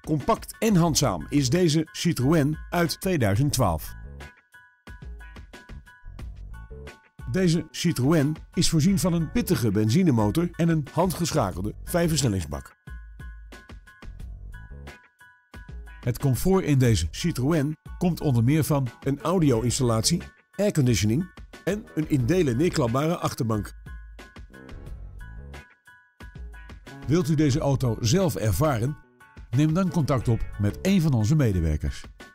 Compact en handzaam is deze Citroën uit 2012. Deze Citroën is voorzien van een pittige benzinemotor en een handgeschakelde 5-versnellingsbak. Het comfort in deze Citroën komt onder meer van een audio-installatie, airconditioning en een in delen neerklapbare achterbank. Wilt u deze auto zelf ervaren? Neem dan contact op met een van onze medewerkers.